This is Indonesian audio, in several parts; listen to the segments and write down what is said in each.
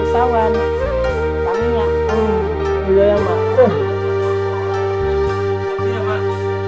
rantauan Tamiya. Iya ya mak. Iya mak.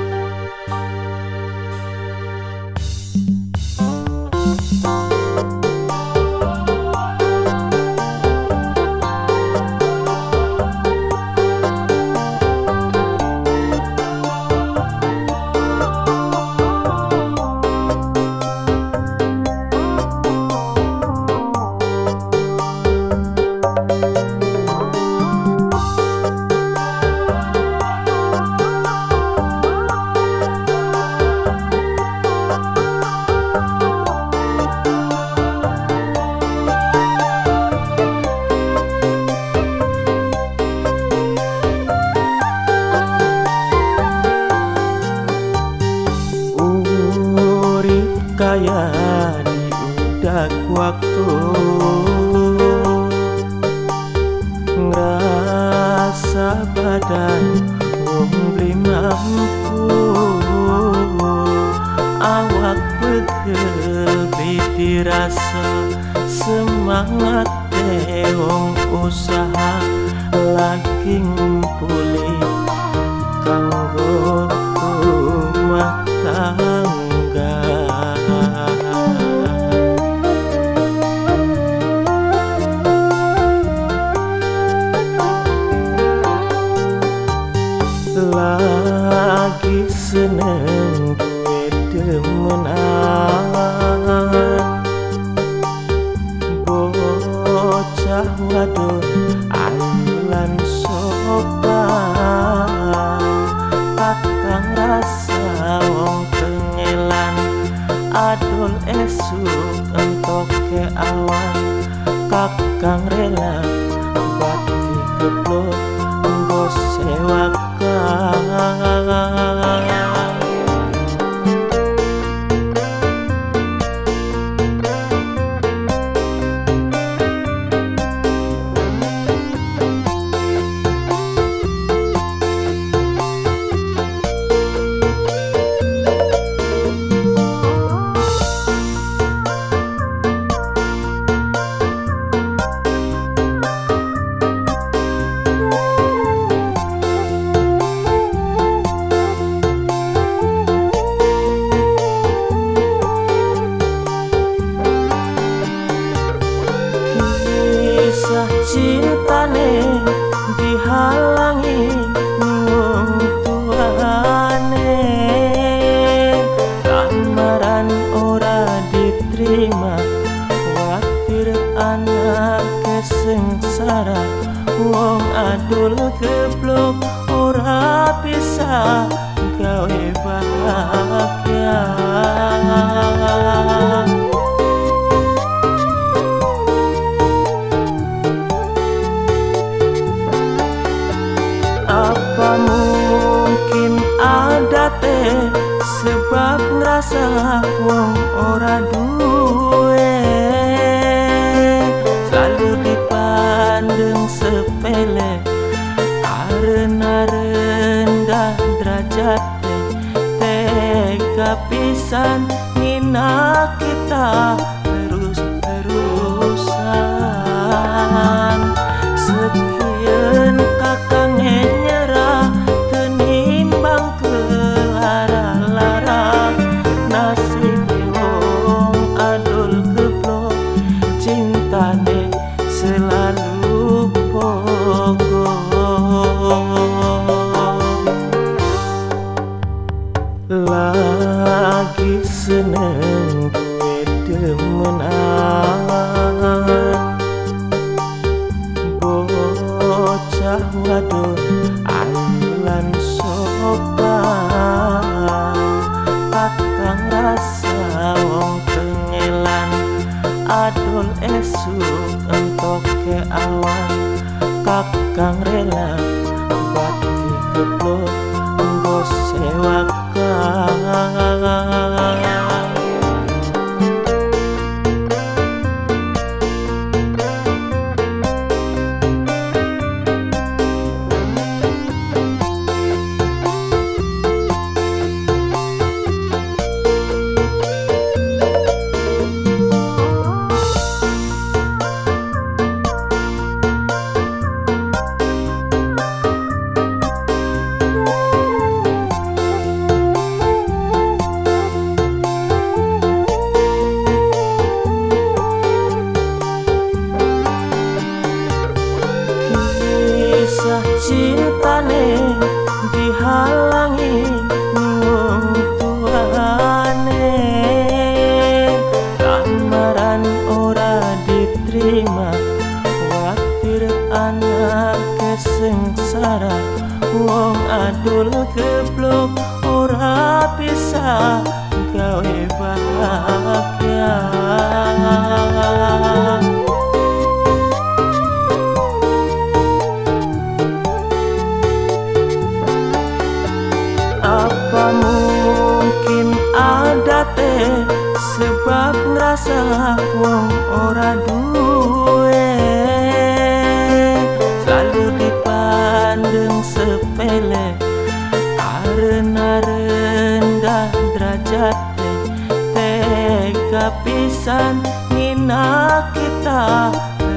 Kaya di udak waktu ngerasa badan wong beli mampu awak pegel dirasa semangat wong usaha lagi ngumpuli kanggo rumah tangga. Lagi seneng gue demenan bocah wadon ayulan sopan kakang rasa wong tengelan adol esuk entok ke awan kakang rela bati geblok nggo sewakan. Cintane dihalangi wong tuane, lamaran ora diterima, khawatir anak kesengsara, wong adul geblok ora bisa gawe bahagia. Apa mungkin ada teh sebab ngerasa wong ora duwe, selalu dipandang sepele karena rendah derajat tega pisan ngina kita terus-terusan. Sekian kakang nyerah tenimbang kelara-lara nasib wong adul geblok cintane selalu pogong. Lagi seneng gue demenan bocah wadon ayulan sopan kakang rasa wong tengelan adol esuk entok ke awan kakang rela bati geblok nggo sewakan. geblok ora bisa gawe bahagia. Apa mungkin ada teh sebab ngerasa wong ora duwe, selalu dipandang sepele karena rendah derajat tega pisan ngina kita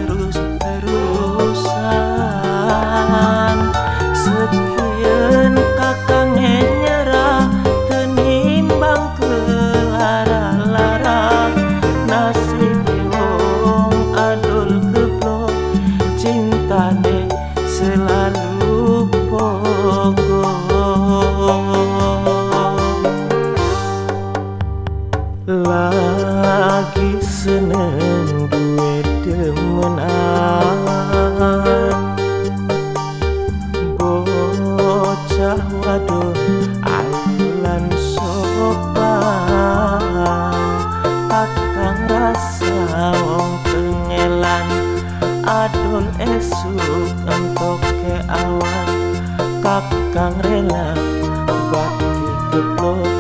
terus-terusan. Sekian kakang nyerah tenimbang ke lara-lara, nasib wong adol geblok cintane selalu pokok. Lagi seneng duwe demenan, bocah wadon alan sopan, kakang rasa wong tengelan, adol esuk entok ke awan, kakang rela bakti geblok